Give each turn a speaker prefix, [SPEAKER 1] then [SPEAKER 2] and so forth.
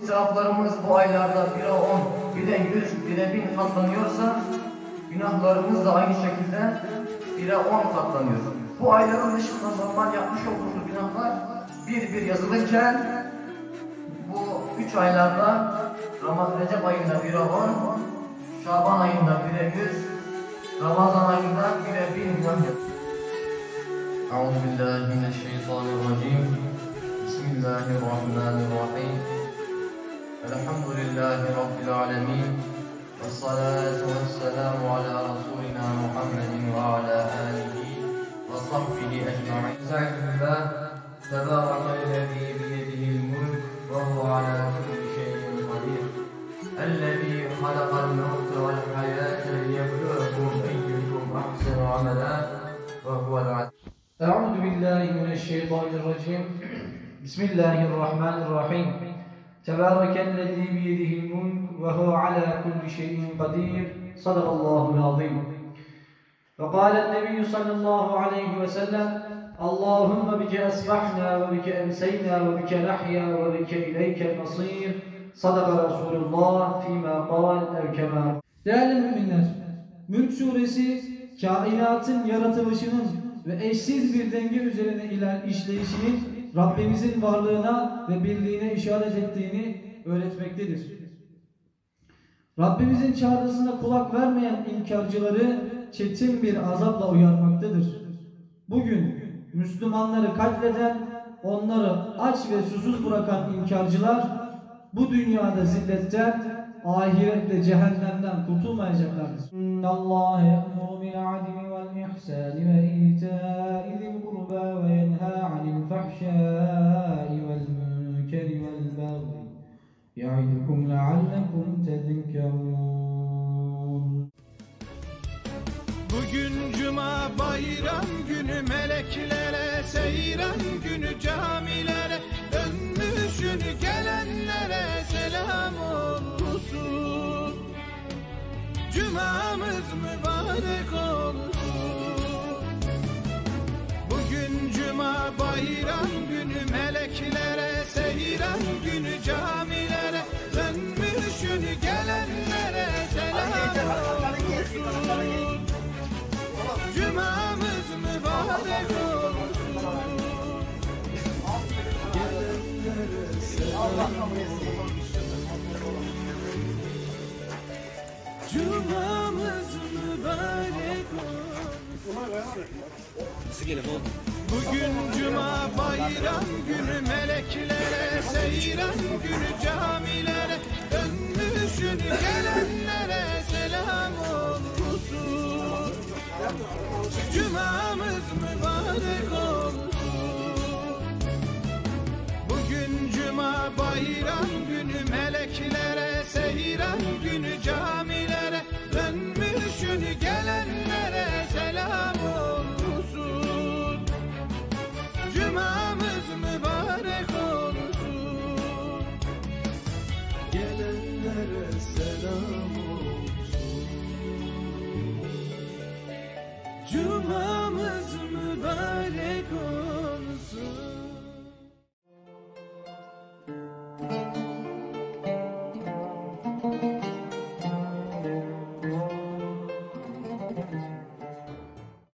[SPEAKER 1] Sevaplarımız bu aylarda 1'e 10, 1'e 100, 1'e 1000 katlanıyorsa günahlarımız da aynı şekilde 1'e 10 katlanıyor. Bu ayların dışında normal yapmış olduğumuz günahlar bir yazılırken bu 3 aylarda Recep ayında 1'e 10, Şaban ayında 1'e 100, Ramazan ayında 1'e 1000 günah yapıyor. Euzubillahimineşşeytanirracim. Bismillahirrahmanirrahim. Elhamdülillahi Rabbil alemin. Vessalatu vesselamu ala Resulina Muhammedin ve ala alihi ve sahbihi ecma'in. Estağfirullah. Tebârakellezî biyedihil mulk ve huve ala kulli şeyin kadir. Ellezî halakal mevte vel hayâte liyebluvekum eyyukum ahsenu amelen ve huvel aziz. Euzubillahimineşşeytanirracim. Bismillahirrahmanirrahim. Tebârakellezî biyedihil mulk ve huve ala kulli şeyin kadir. Sadakallâhul azîm. Ve kâlen nebiyyü sallallahu aleyhi ve sellem: Allahümme bike esbahna ve bike emseyna ve bike nahya ve bike ileykel masîr. Sadaka Resulullah fîmâ kâl ev kemâ.
[SPEAKER 2] Değerli müminler, Mülk suresi kainatın yaratılışının ve eşsiz bir denge üzerine işleyişinin Rabbimizin varlığına ve birliğine işaret ettiğini öğretmektedir. Rabbimizin çağrısına kulak vermeyen inkarcıları çetin bir azapla uyarmaktadır. Bugün Müslümanları katleden, onları aç ve susuz bırakan inkarcılar bu dünyada zilletten, ahirette cehennemden kurtulmayacaklardır. İnnallâhe ye'muru bil'adli vel ihsâni ve itâi zil kurbâ ve yenhâ anil fahşâi vel münkeri vel baghi ya'idukum leallekum tezekkerûn.
[SPEAKER 3] Bugün cuma bayram günü, meleklere seyran günü, camilere dönmüşün gelenlere selam olsun. Cumamız mübarek olsun. Bugün cuma bayram günü, meleklere seyran günü, camilere dönmüşün gelenlere selam olsun. Cumamız mübarek olsun. Gelenlere selam olsun. Cumamız mübarek olsun. Bugün cuma bayram günü, meleklere seyran günü, camilere dönmüşün gelenlere selam olsun. Cumamız mübarek olsun. Bugün cuma bayram günü, meleklere seyran günü, camilere dönmüşün gelenlere selam olsun. Cumamız mübarek olsun. Gelenlere selam olsun. Cumamız mübarek olsun.